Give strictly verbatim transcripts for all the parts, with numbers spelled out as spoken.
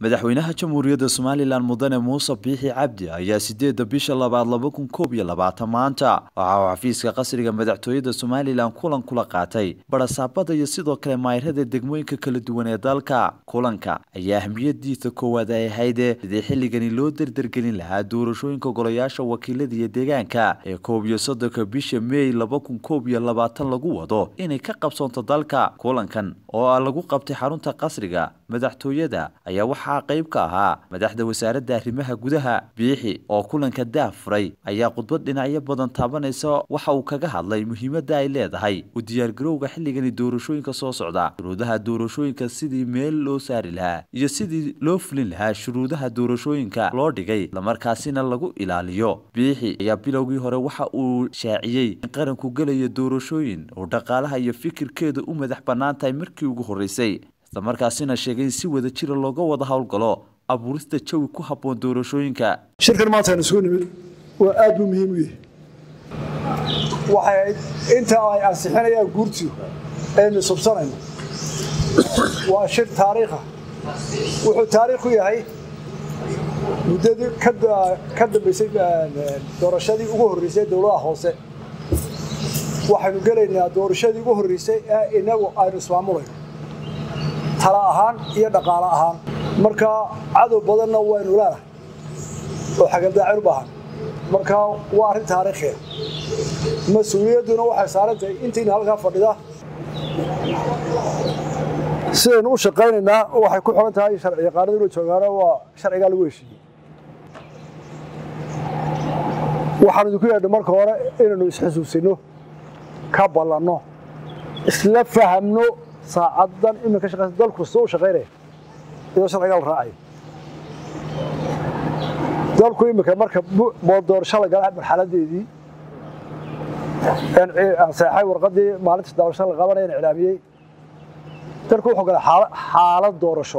madaxweynaha jamhuuriyadda Somaliland mudane Muuse Biixi Cabdi ayaa sideeda bisha labaad laba kun koob iyo labaatan maanta waxa uu xafiiska qasriga madaxtooyada Somaliland kulan kula qaatay barasaabada iyo sidoo kale maayirada degmooyinka kala duwan ee dalka. Kulanka ayaa ahmiyadiisa koowaad ay ahayd sidii xilligani loo dardargelin lahaa doorashooyinka golayaasha wakiilada iyo deegaanka ee koob iyo soddonka bisha May laba kun koob iyo labaatan lagu wado inay ka qabsoonto dalka. Kulankan oo lagu qabtay xarunta qasriga madaxtooyada ayaa waxa qayb ka ahaa madaxda wasaaradda arrimaha gudaha. Biixi oo kulanka daahfuray ayaa khudbad dhinacyo badan taabanaysa waxa uu kaga hadlay muhiimadda ay leedahay u diyaargarowga xilligani doorashooyinka soo socda, shuruudaha doorashooyinka sidii meel loo saari lahaa iyo sidii loo fulin lahaa shuruudaha doorashooyinka loo dhigay isla markaasina lagu ilaaliyo. Biixi ayaa bilowgii hore waxa uu shaaciyay in qaranku galayo doorashooyin oo dhaqaalaha iyo fikirkeeda u madax bannaan tahay markii ugu horeysay, isla markaasina sheegay in si wada jir looga wada howlgalo abuurista jawi ku habboon doorashooyinka. shirkan maanta aan isugu nimid waa aad u muhiim u yahay. waxay inta ay ansixinayaan guurtii ee subsanayno waa shir taariikh ah. wuxuu taariikh u yahay muddadii ka dambeysay doorashadii ugu horeysay dowladda hoose. waxaynu gelaynaa doorashadii ugu horeysay ee inagu aynu ismaamulayno tala ahaan iyo dhaqaale ahaan. marka cadow badanna waynu leenahay oo xagaldaacin u baahan. marka waa arrin taariikhi ah. mas-uuliyadduna waxay saaran tahay intiina halkaa fadhida sidaynu u shaqaynaynaa waxay ku xiran tahay sharci yaqaanada inuu joogaana waa sharcigaa lagu heshiiyey. waxaan idinku yeedhay marka hore inaynu isxasuusino, ka ballanno, isla fahamno saacadan iminka shaqaysa dalku soo shaqaynaya iyo sharciga la raacayo. dalku iminka marka doorasho la galay marxaladeedii aan saxay warqadii maalinta doorashada la qabanayay in iclaamiyay dalku wuxuu galay xaalad doorasho.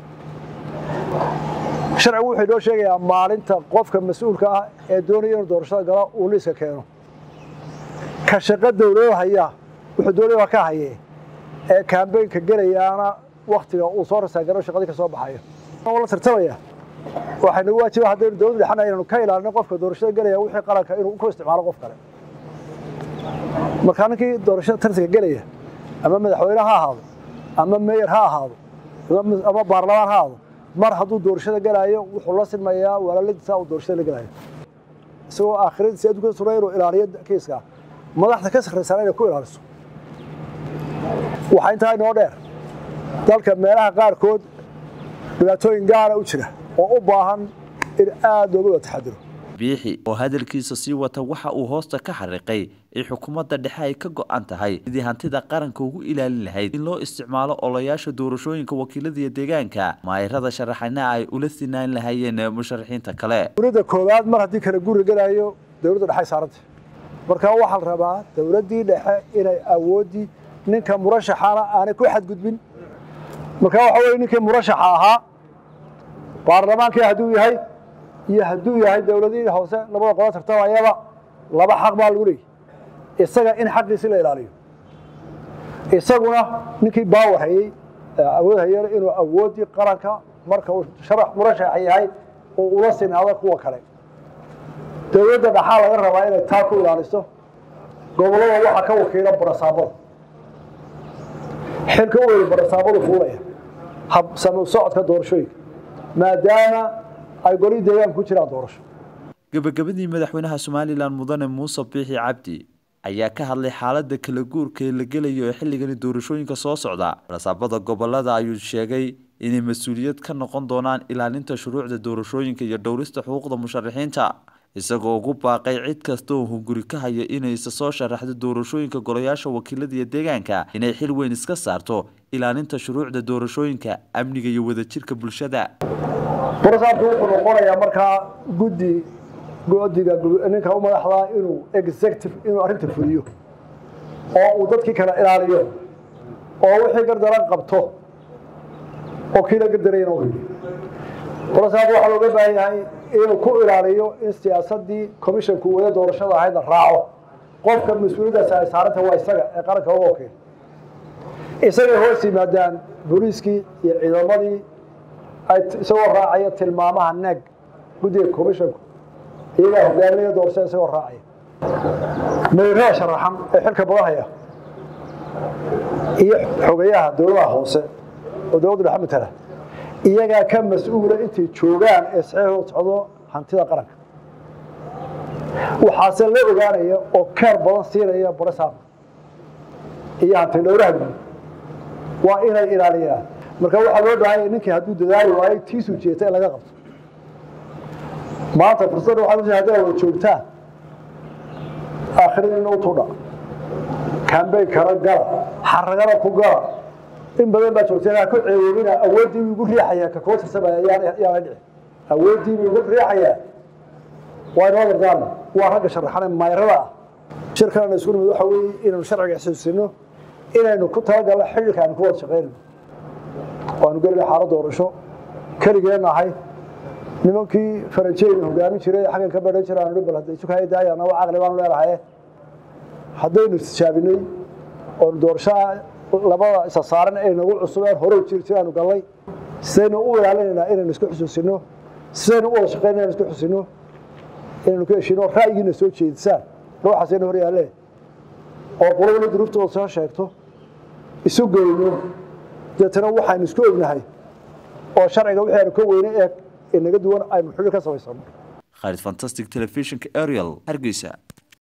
sharcigu wuxuu noo sheegayaa maalinta qofka mas'uulka ah ee doonaya inuu doorashada galo uu liiska keeno. ka shaqo dowladda haya wuxuu doonaya ka hayay ee kaambeynka galayaana waqtiga uu soo rasaagaro shaqadii ka soo baxayo wala tartamaya. waxayna waajiba haddaynu dowladda dhexna inaynu ka ilaalino qofka doorashada galaya wixii qaranka inuu ku isticmaalo qof kale. marka ninkii doorashada tartanka galaya ama madaxweyne ha ahaado ama mayor ha ahaado ama baarlamaan ha ahaado, mar hadduu doorashada galayo wuxuu la silmayaa walaaladiisa uu doorashada la galayo isagoo aakhiradiisa adduunka suray inuu ilaaliyo kiiska madaxda ka sakhraysana inay ku ilaaliso. waxaa intaa inoo dheer dalka meelaha qaarkood dhibaatooyin gaara u jira oo u baahan in aad looga wada taxadiro. Biixi oo hadalkiisa sii wata waxa uu hoosta ka xariiqay in xukuumadda dhexe ay ka go'an tahay sidii hantida qaranka ugu ilaalin lahayd in loo isticmaalo olayaasha doorashooyinka wakiilada iyo deegaanka. maayirada sharaxayna ay ula sinaan lahaayeen musharaxiinta kale. dowladda koowaad mar haddii kala guuri galayo dowladda dhexe saaranta. marka waxaa la rabaa dowladdii dhexe inay awoodii ninka murashaxana aanay ku xadgudbin. marka waxa weeye ninkii murashaxa ahaa baarlamaankii hadduu yahay iyo hadduu yahay dowladihii hoose labada qolo tartamayaba laba xaq baa lagu leeyahay. isaga in xaqiisi la ilaaliyo, isaguna ninkii baawar hayay awood hayay inuu awoodii qaranka marka uu sharax murashax yahay oo ula sinaado kuwa kale. dowladda dhaxal laga rabaa inay taa ku ilaaliso. gobolada waxa ka wakiila barasaabada xilka u weyn barasaabadu fuulaya hab samaw socodka doorashooyinka maadaama ay goli deegaan ku jiraan doorasho. gabagabadii madaxweynaha Somaliland mudane Muuse Biixi Cabdi ayaa ka hadlay xaaladda kala guurka ee la gelayo ee xilligani doorashooyinka soo socda. barasaabada gobolada ayuu sheegay inay mas'uuliyad ka noqon doonaan ilaalinta shuruucda doorashooyinka iyo dhowrista xuquuqda musharaxiinta, isagoo ugu baaqay cid kasta oo hunguri ka haya inay isa soo sharaxdo doorashooyinka golayaasha wakiilada iyo deegaanka inay xil weyn iska saarto ilaalinta shuruucda doorashooyinka, amniga iyo wadajirka bulshada. barasaabku wuxuu noqonayaa markaa guddi guddiga ninka u madaxda inuu executive inuu arrinta fuliyo oo uu dadkii kala ilaaliyo oo wixii gardaran qabto oo kii la gardarayna uu fuliyo. barasaabku waxaa looga baahan yahay inuu ku ilaaliyo in siyaasaddii commissionku wada doorashada ahayd la raaco. qofka mas-uuliyaddaasi ay saaranta waa isaga ee qaranka uga wakiil. isagay hoos yimaadaan booliiskii iyo ciidamadii ay isagoo raacaya tilmaamaha neeg guddiga commissionku iyagaa hogaaminaya doorashada isagoo raacaya meeraha sharaxan ee xilka badan haya iyo xogayaha dowladaha hoose oo dowladda dhexe matala iyagaa ka mas-uula intay joogaan ee saxiixooda socdo hantida qaranka waxaase la ogaanaya oo keer badan siinaya barasaabka iyo hanti dhowraha guud waa inay ilaaliyaan marka waxaa loo baahan yahay ninkii hadduu dadaali waayo tiisuu jeeta in laga qabto maanta fursadda waxaad u hadday wada joogtaan aakhirada inuu tudha kambay kala gala xaragada ku gala in badan baa joogteen ku ceeyoobina awooddii ugu riixaya ka koo tirsamaya yaa dhici awooddii ugu riixaya waa inoo dardaarm waa ragga sharaxana mayrada ah shirkana isku nimid waxa weeye inaynu sharciga xasuusino inaynu ku talagalno xilka aan ku wada shaqeynno waanu gelina xaalad doorasho keligeena ahay nimankii faranjeeyna hogaamin jiray xaggan ka badhan jiray aanu bal hadday isu kahay daayana waa caqli baan leedahay haddaynu istijaabinay oo doorasho labada isa saaran ee nagu cusubeen hore u jiri jiraanu galay sidaynu u ilaalinaynaa inaynu isku xusuusino sidaynu u wada shaqeynayna isku xusuusino inaynu ka heshiino ra'yigiina soo jeedisaan ruuxaasayna hor yaalle oo qolobana duruuftooda soo sheegto isu geyno deetana waxaynu isku ognahay oo sharciga wixii aanu ka weyne eeg inaga duwan aynu xubin ka samaysano Khalid Fantastic Television Ariel Hargeysa